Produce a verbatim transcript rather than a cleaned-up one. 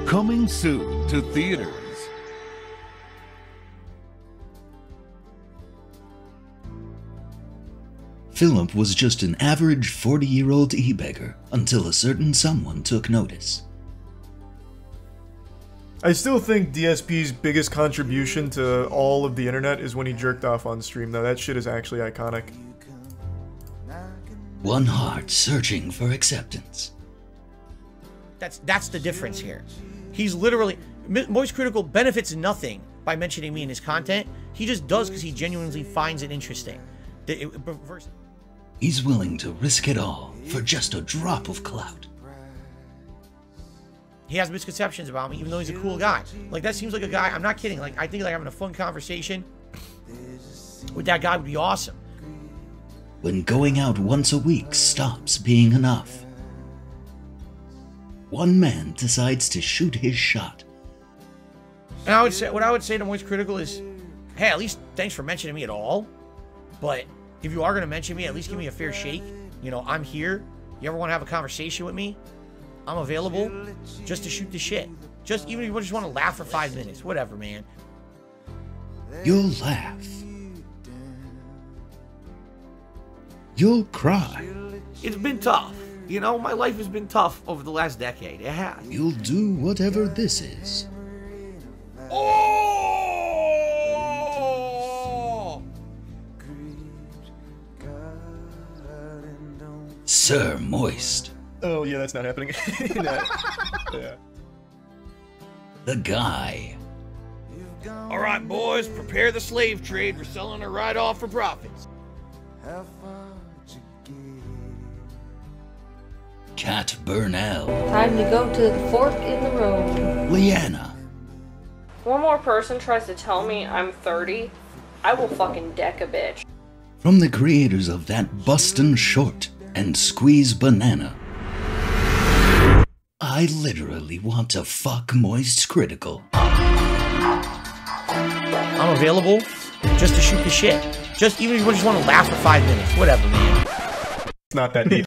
Coming soon to theaters. Philip was just an average forty-year-old e-beggar until a certain someone took notice. I still think D S P's biggest contribution to all of the internet is when he jerked off on stream, though. That shit is actually iconic. One heart searching for acceptance. That's that's the difference here. He's literally... Moist Critical benefits nothing by mentioning me in his content. He just does because he genuinely finds it interesting. The, it, versus He's willing to risk it all for just a drop of clout. He has misconceptions about me, even though he's a cool guy. Like, that seems like a guy... I'm not kidding. Like, I think like having a fun conversation with that guy would be awesome. When going out once a week stops being enough, one man decides to shoot his shot. And I would say, what I would say to Moist Critical is, hey, at least thanks for mentioning me at all. But if you are going to mention me, at least give me a fair shake. You know, I'm here. You ever want to have a conversation with me? I'm available just to shoot the shit. Just even if you just want to laugh for five minutes. Whatever, man. You'll laugh. You'll cry. It's been tough. You know, my life has been tough over the last decade. It has. You'll do whatever this is. Oh! Sir Moist. Oh, yeah, that's not happening. No. Yeah. The guy. All right, boys, prepare the slave trade. We're selling her right off for profits. Cat Burnell. Time to go to the fork in the road. Leanna. One more person tries to tell me I'm thirty, I will fucking deck a bitch. From the creators of That Bustin' Short and Squeeze Banana. I literally want to fuck Moist Critical. I'm available just to shoot the shit. Just even if you just want to laugh for five minutes. Whatever, man. It's not that deep.